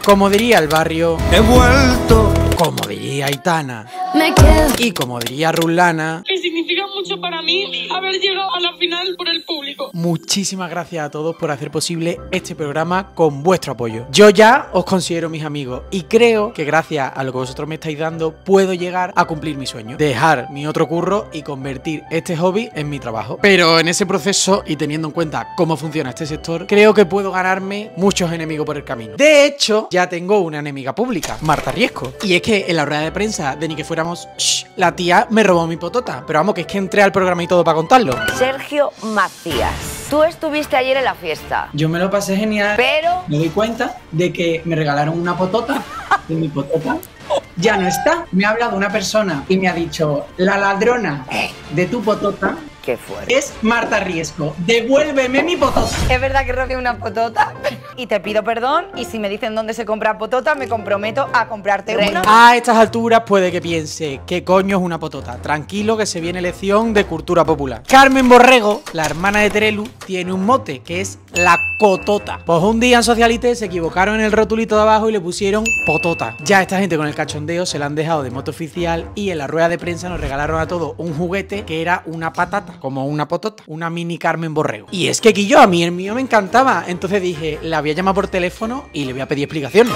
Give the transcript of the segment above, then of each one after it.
Como diría el barrio, he vuelto. Como diría Aitana, Me quedo. y como diría Ruslana, Que significa mucho para mí haber llegado a la final por el público. muchísimas gracias a todos por hacer posible este programa con vuestro apoyo. Yo ya os considero mis amigos y creo que gracias a lo que vosotros me estáis dando puedo llegar a cumplir mi sueño, dejar mi otro curro y convertir este hobby en mi trabajo. Pero en ese proceso y teniendo en cuenta cómo funciona este sector, creo que puedo ganarme muchos enemigos por el camino. De hecho, ya tengo una enemiga pública, Marta Riesco. Y es que en la rueda de prensa de Ni que fuéramos, la tía me robó mi potota. Pero vamos, que es que entré al programa y todo para contarlo. Sergio Macías, tú estuviste ayer en la fiesta, Yo me lo pasé genial, pero me doy cuenta de que me regalaron una potota, de mi potota ya no está. Me ha hablado una persona y me ha dicho, la ladrona de tu potota ¿qué fue? es Marta Riesco, devuélveme mi potota. Es verdad que robé una potota y te pido perdón, y si me dicen dónde se compra potota me comprometo a comprarte una. A estas alturas puede que piense, ¿qué coño es una potota? Tranquilo que se viene lección de cultura popular. Carmen Borrego, la hermana de Terelu, tiene un mote, que es la cotota. Pues un día en Socialite se equivocaron en el rotulito de abajo y le pusieron potota. Ya esta gente con el cachondeo se la han dejado de mote oficial y en la rueda de prensa nos regalaron a todos un juguete que era una patata, como una potota, una mini Carmen Borrego. Y es que Quillo, a mí el mío me encantaba, entonces dije, la voy a llamar por teléfono y le voy a pedir explicaciones.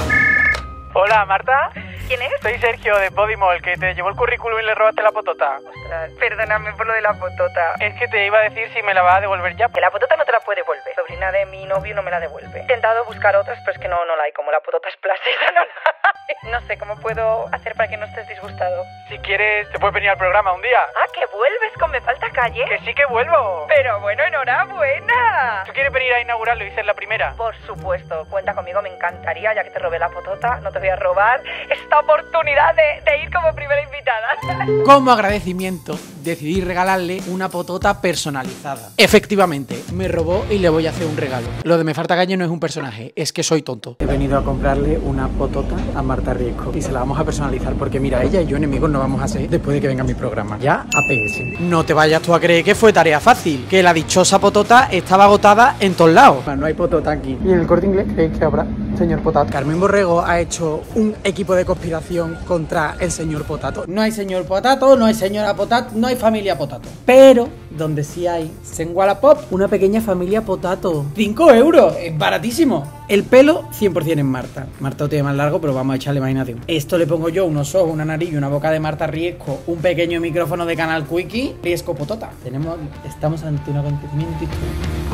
Hola, Marta. ¿Quién es? Soy Sergio de Podimo, el que te llevó el currículum y le robaste la potota. Ostras, perdóname por lo de la potota. Es que te iba a decir si me la vas a devolver ya. Que la potota no te la puede devolver. Sobrina de mi novio no me la devuelve. He intentado buscar otras, pero es que no la hay. Como la potota es plástica, no la hay. No sé cómo puedo hacer para que no estés disgustado. Si quieres, te puedes venir al programa un día. Ah, que vuelves con Me Falta Calle. Que sí que vuelvo. Pero bueno, enhorabuena. ¿Tú quieres venir a inaugurarlo y ser la primera? Por supuesto, cuenta conmigo, me encantaría, ya que te robé la potota, no te voy a robar esta oportunidad de ir como primera invitada. Como agradecimiento, decidí regalarle una potota personalizada. Efectivamente, me robó y le voy a hacer un regalo. Lo de Me Falta Calle no es un personaje, es que soy tonto. He venido a comprarle una potota a Marta Riesco y se la vamos a personalizar porque mira, ella y yo enemigos no vamos a ser después de que venga mi programa. Ya, APS. No te vayas tú a creer que fue tarea fácil, que la dichosa potota estaba agotada en todos lados. No hay potota aquí. ¿Y en el Corte Inglés creéis que habrá, señor Potato? Carmen Borrego ha hecho un equipo de conspiración contra el señor Potato. No hay señor Potato, no hay señora Potato, no hay familia Potato. Pero donde sí hay, en Wallapop, una pequeña familia Potato. 5 euros, es baratísimo. El pelo 100% en Marta. Marta lo tiene más largo, pero vamos a echarle imaginación. Esto le pongo yo unos ojos, una nariz y una boca de Marta Riesco, un pequeño micrófono de Canal Quickie, Riesco Potota. Estamos ante un acontecimiento histórico.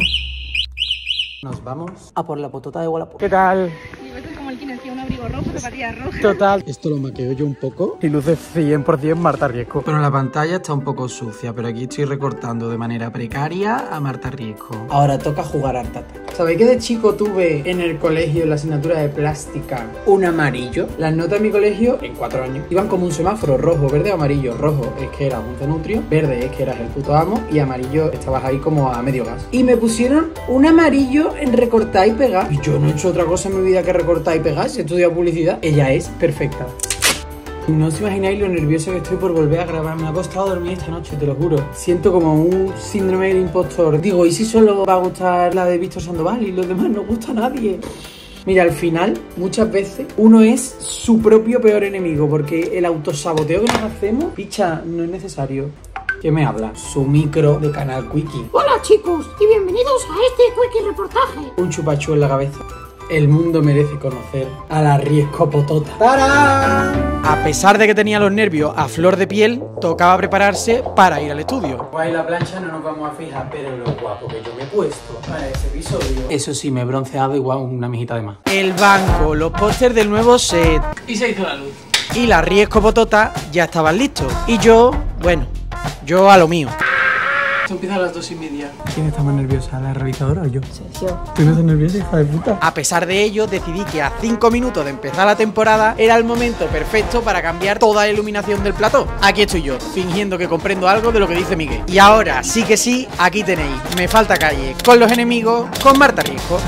Nos vamos a por la potota de Wallapop. ¿Qué tal? Es como el que hacía un abrigo rojo, zapatillas rojas. Total. Esto lo maqueo yo un poco y luce 100% Marta Riesco. Bueno, la pantalla está un poco sucia, pero aquí estoy recortando de manera precaria a Marta Riesco. Ahora toca jugar al tata. ¿Sabéis que de chico tuve en el colegio, en la asignatura de plástica, un amarillo? Las notas de mi colegio, en 4 años, iban como un semáforo, rojo, verde, amarillo. Rojo es que eras un cenutrio, verde es que eras el puto amo y amarillo estabas ahí como a medio gas. Y me pusieron un amarillo en recortar y pegar. Y yo no he hecho otra cosa en mi vida que recortar y pegar, si he estudiado publicidad. Ella es perfecta. No os imagináis lo nervioso que estoy por volver a grabar. Me ha costado dormir esta noche, te lo juro. Siento como un síndrome del impostor. Digo, ¿y si solo va a gustar la de Víctor Sandoval y los demás no gusta a nadie? Mira, al final, muchas veces, uno es su propio peor enemigo, porque el autosaboteo que nos hacemos, picha, no es necesario. ¿Qué me habla? Su micro de Canal Quickie. Hola chicos y bienvenidos a este Quickie reportaje. Un chupachú en la cabeza. El mundo merece conocer a la Riesco Potota. ¡Tarán! A pesar de que tenía los nervios a flor de piel, tocaba prepararse para ir al estudio. Guay, la plancha no nos vamos a fijar, pero lo guapo que yo me he puesto para ese episodio. Eso sí, me he bronceado igual una mijita de más. El banco, los pósters del nuevo set. Y se hizo la luz. Y la Riesco Potota ya estaban listos. Y yo, bueno, yo a lo mío. Esto empieza a las 2:30. ¿Quién está más nerviosa, la realizadora o yo? Sergio. ¿Tú no estás nerviosa, hija de puta? A pesar de ello, decidí que a 5 minutos de empezar la temporada era el momento perfecto para cambiar toda la iluminación del plató. Aquí estoy yo, fingiendo que comprendo algo de lo que dice Miguel. Y ahora, sí que sí, aquí tenéis Me Falta Calle, con los enemigos, con Marta Riesco.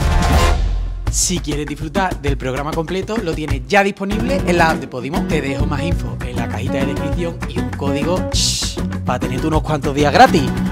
Si quieres disfrutar del programa completo, lo tienes ya disponible en la app de Podimo. Te dejo más info en la cajita de descripción y un código para tenerte unos cuantos días gratis.